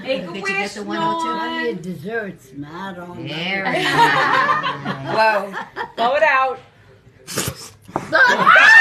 Make a Did you wish, get the 102? Plenty of desserts, not on There we go. Whoa. Blow it out.